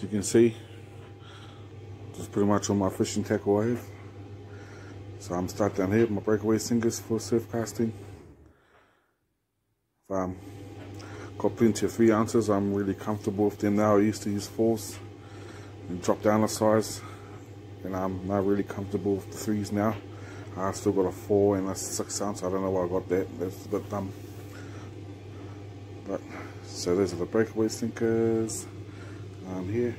you can see, just pretty much all my fishing tackle I have. So I'm start down here with my breakaway sinkers for surf casting. Got plenty of 3 ounces. I'm really comfortable with them now. I used to use 4s and drop down a size, and I'm now really comfortable with the 3s now. I've still got a 4 and a 6 ounce. I don't know where I got that. That's a bit dumb. But so those are the breakaway sinkers. Here,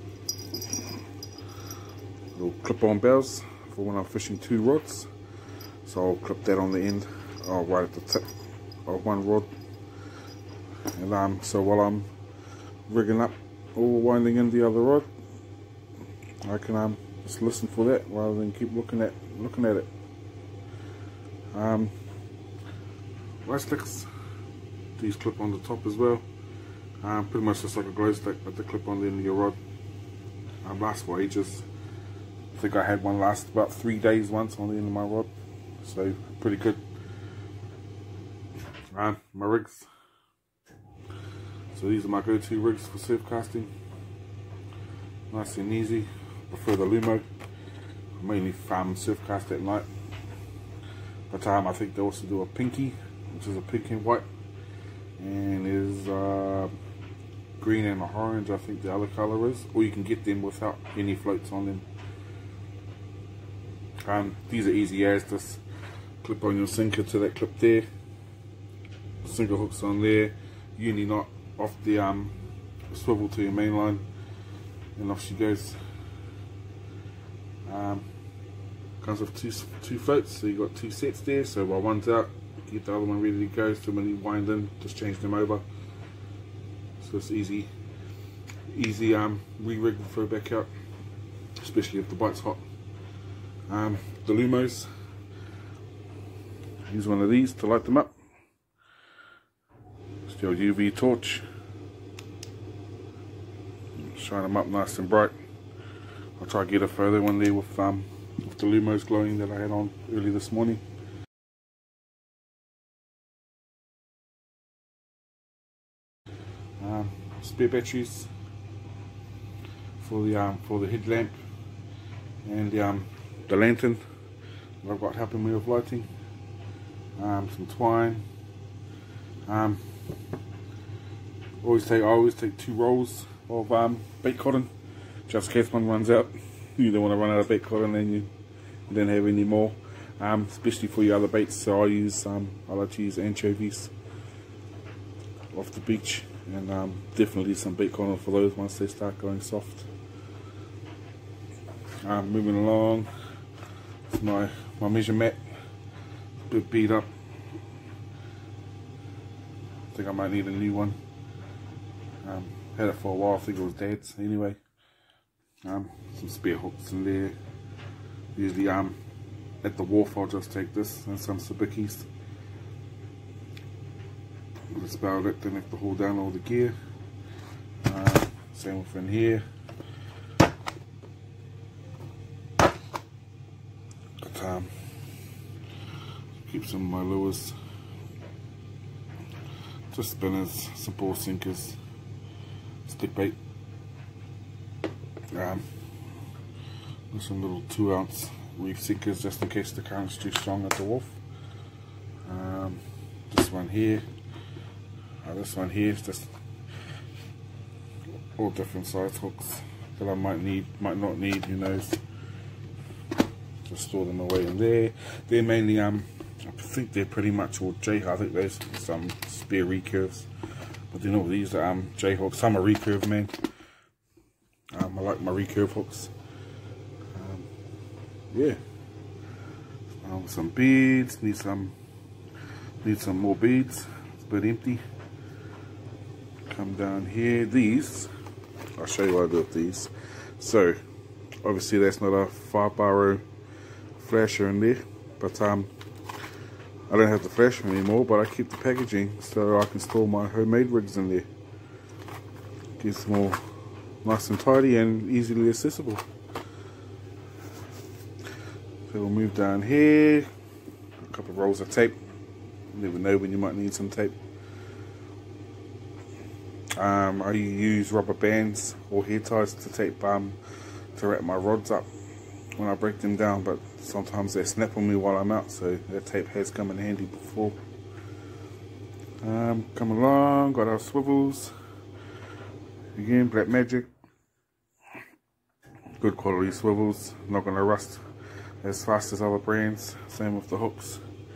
little clip-on bells for when I'm fishing 2 rods. So I'll clip that on the end, right at the tip of one rod. And so while I'm rigging up or winding in the other rod, I can just listen for that rather than keep looking at it. Light sticks, these clip on the top as well. Pretty much just like a glow stick, but the clip on the end of your rod. Lasts for ages. I think I had one last about 3 days once on the end of my rod, so pretty good. My rigs. So these are my go-to rigs for surf casting. Nice and easy. Prefer the Lumo. I mainly surf cast at night. But I think they also do a pinky, which is a pink and white, and is green and orange, I think the other color is. Or you can get them without any floats on them. These are easy as, just clip on your sinker to that clip there. Sinker hooks on there, uni knot off the swivel to your main line, and off she goes. Comes with two floats, so you got 2 sets there. So while one's out, get the other one ready to go. So when you wind in, just change them over. So it's easy re-rig and throw back out, especially if the bite's hot. The Lumos, use one of these to light them up. Still UV torch, shine them up nice and bright. I'll try to get a further one there with the Lumos glowing that I had on early this morning. Spare batteries for the headlamp and the lantern that I've got helping me with lighting. Some twine. I always take 2 rolls of bait cotton, just in case one runs out. You don't want to run out of bait cotton and you don't have any more, especially for your other baits. So I like to use anchovies off the beach, and definitely some bait cotton for those once they start going soft. Moving along, it's my measure mat, a bit beat up. I think I might need a new one. Had it for a while. I think it was Dad's anyway. Some spare hooks in there. Usually at the wharf I'll just take this and some sabikis. That's about it. Don't have to hold down all the gear. Same with in here. But, keep some of my lures. Just spinners, some ball sinkers, stick bait. Some little 2 ounce reef sinkers just in case the current's too strong at the wharf. This one here. This one here is just all different size hooks that I might not need, who knows. Just store them away in there. They're mainly I think they're pretty much all J-hook. I think there's some spare recurves, but then all these are J-hooks. I'm a recurve man. I like my recurve hooks. Yeah. Some beads. Need some more beads. It's a bit empty. Come down here. These, I'll show you what I do with these. So obviously that's not a 5-bar flasher in there, but I don't have the flasher anymore, but I keep the packaging so I can store my homemade rigs in there. Gets more nice and tidy and easily accessible. So we'll move down here. A couple of rolls of tape. You never know when you might need some tape. I use rubber bands or hair ties to tape to wrap my rods up when I break them down, but sometimes they snap on me while I'm out, so that tape has come in handy before. Come along, got our swivels. Again, Black Magic. Good quality swivels, not going to rust as fast as other brands. Same with the hooks.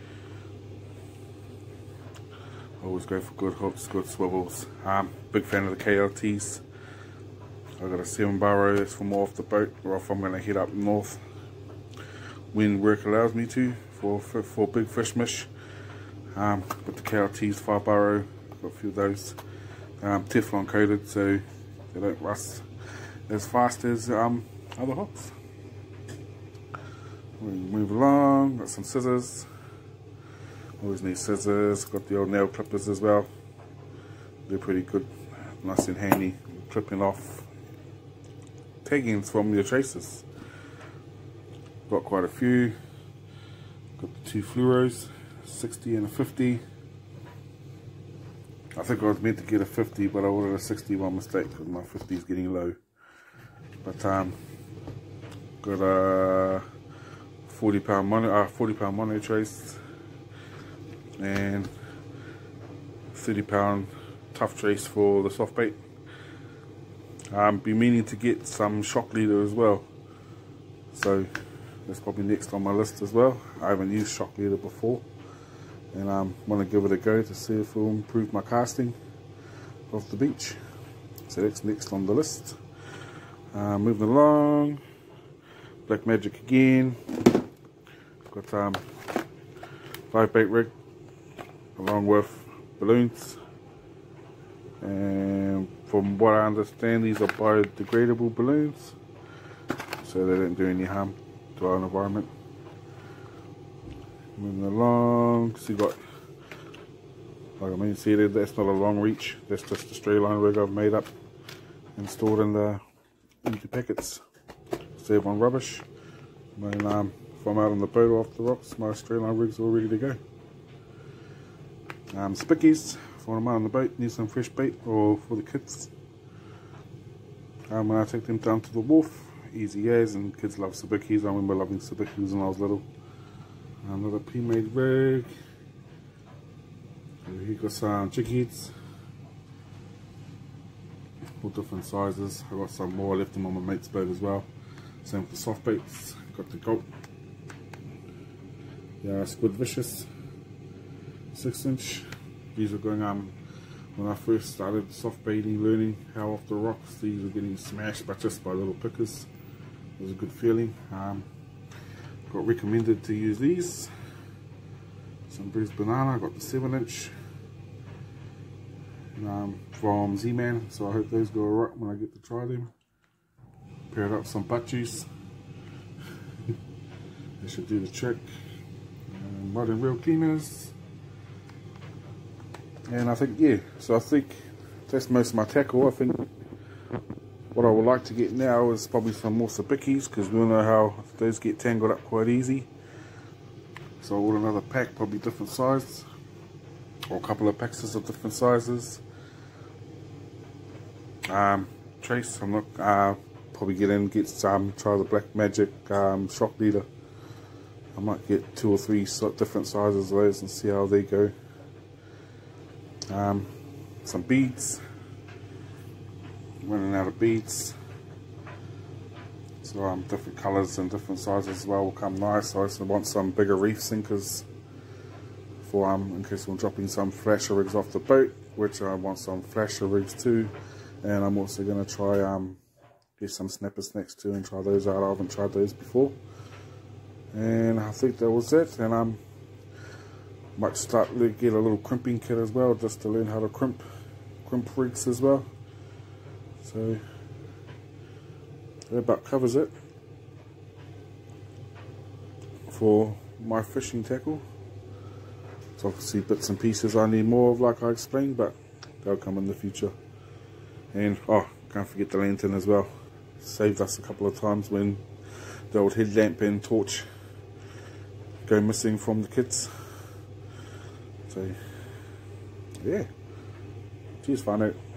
Always go for good hooks, good swivels. Big fan of the KLTs. I've got a 7-barrow, that's for more off the boat, or if I'm going to head up north when work allows me to, for big fish mish. With the KLTs 5-barrow, got a few of those. Teflon coated, so they don't rust as fast as other hooks. We move along, got some scissors. Always need scissors, got the old nail clippers as well. They're pretty good, nice and handy, clipping off taggings from your traces. Got quite a few. Got the 2 fluoros, 60 and a 50. I think I was meant to get a 50, but I ordered a 60 by mistake because my 50 is getting low. But got a 40-pound mono trace and 30-pound tough trace for the soft bait. Be meaning to get some shock leader as well, so that's probably next on my list as well. I haven't used shock leader before, and I want to give it a go to see if it will improve my casting off the beach. So that's next on the list. Moving along, Black Magic again. Got 5 bait rig along with balloons, and from what I understand, these are biodegradable balloons, so they don't do any harm to our environment. Moving along, so you got, like I mean, see there, that's not a long reach, that's just a straight line rig I've made up and stored in the empty packets. Save on rubbish. When if I'm out on the boat or off the rocks, my straight line rig's all ready to go. Spickies, for when I'm out on the boat, need some fresh bait, or for the kids. When I take them down to the wharf, easy as, and kids love sabikis. I remember loving sabikis when I was little. Another pre-made rig. Here got some jig heads, all different sizes. I got some more, I left them on my mate's boat as well. Same with the soft baits. Got the gulp, Squid Vicious 6-inch. These were going when I first started soft baiting, learning how off the rocks, these were getting smashed but just by little pickers. It was a good feeling. Got recommended to use these. Some bruised banana. Got the 7-inch from Z-Man, so I hope those go alright when I get to try them. Paired up some butt juice. They should do the trick. Mud and reel cleaners. And I think, yeah, so I think that's most of my tackle. I think what I would like to get now is probably some more sabikis, because we all know how those get tangled up quite easy. So I ordered another pack, probably different size, or a couple of packs of different sizes. Trace, I'm not probably get some, try the Black Magic shock leader. I might get 2 or 3 different sizes of those and see how they go. Some beads, running out of beads, so different colours and different sizes as well will come nice. I also want some bigger reef sinkers for in case I'm dropping some flasher rigs off the boat, which I want some flasher rigs too. And I'm also going to try get some snapper snacks too and try those out. I haven't tried those before. And I think that was it. And might start to get a little crimping kit as well, just to learn how to crimp rigs as well. So that about covers it for my fishing tackle. So obviously bits and pieces I need more of, like I explained, but they'll come in the future. And oh, can't forget the lantern as well. Saved us a couple of times when the old headlamp and torch go missing from the kids. So yeah, cheers, find out.